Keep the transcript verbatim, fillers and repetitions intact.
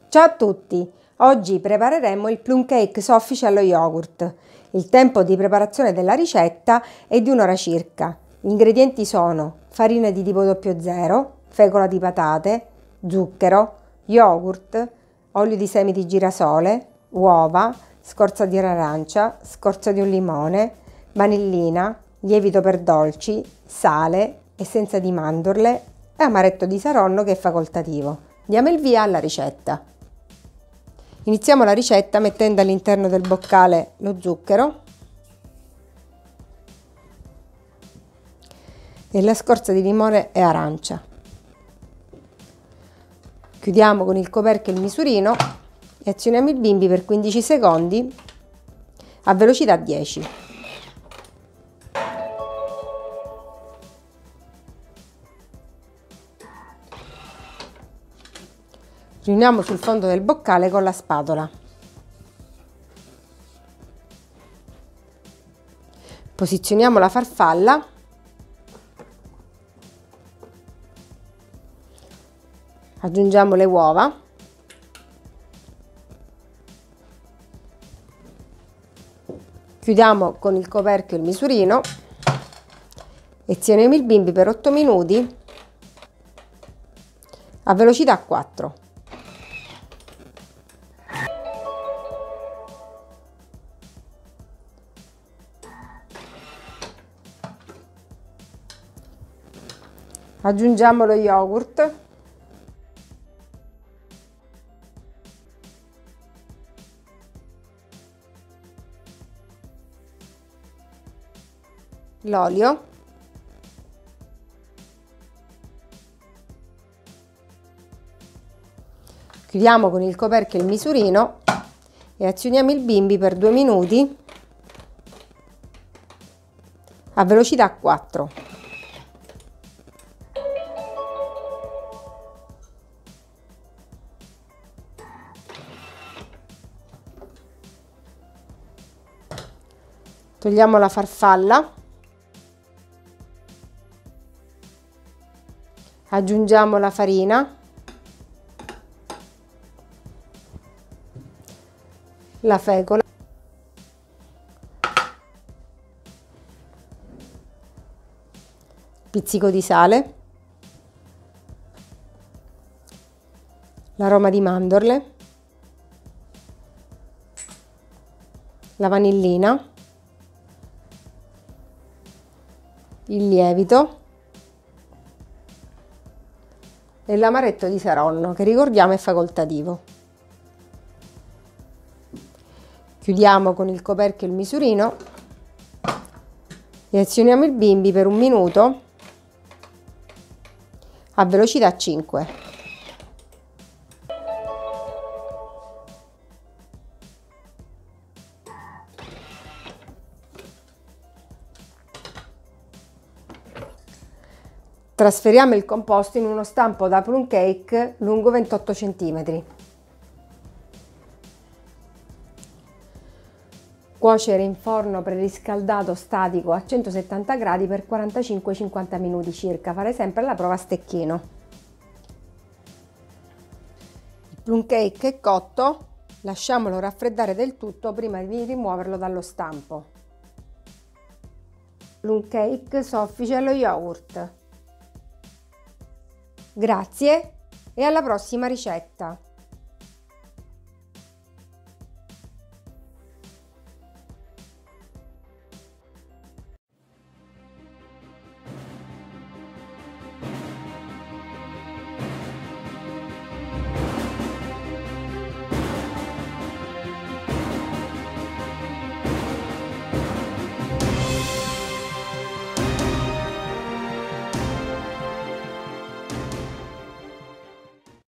Ciao a tutti! Oggi prepareremo il plum cake soffice allo yogurt. Il tempo di preparazione della ricetta è di un'ora circa. Gli ingredienti sono farina di tipo zero zero, fecola di patate, zucchero, yogurt, olio di semi di girasole, uova, scorza di arancia, scorza di un limone, vanillina, lievito per dolci, sale, essenza di mandorle e amaretto di Saronno che è facoltativo. Diamo il via alla ricetta. Iniziamo la ricetta mettendo all'interno del boccale lo zucchero e la scorza di limone e arancia. Chiudiamo con il coperchio il misurino e azioniamo il bimbi per quindici secondi a velocità dieci. Riuniamo sul fondo del boccale con la spatola. Posizioniamo la farfalla. Aggiungiamo le uova. Chiudiamo con il coperchio il misurino e azioniamo il bimbi per otto minuti a velocità quattro. Aggiungiamo lo yogurt, l'olio, chiudiamo con il coperchio il misurino e azioniamo il bimbi per due minuti a velocità quattro. Togliamo la farfalla, aggiungiamo la farina, la fecola, pizzico di sale, l'aroma di mandorle, la vanillina, il lievito e l'amaretto di Saronno, che ricordiamo è facoltativo. Chiudiamo con il coperchio il misurino e azioniamo il bimbi per un minuto a velocità cinque. Trasferiamo il composto in uno stampo da plum cake lungo ventotto centimetri. Cuocere in forno preriscaldato statico a centosettanta gradi per quarantacinque cinquanta minuti circa. Fare sempre alla prova a stecchino. Il plum cake è cotto, lasciamolo raffreddare del tutto prima di rimuoverlo dallo stampo. Plum cake soffice allo yogurt. Grazie e alla prossima ricetta!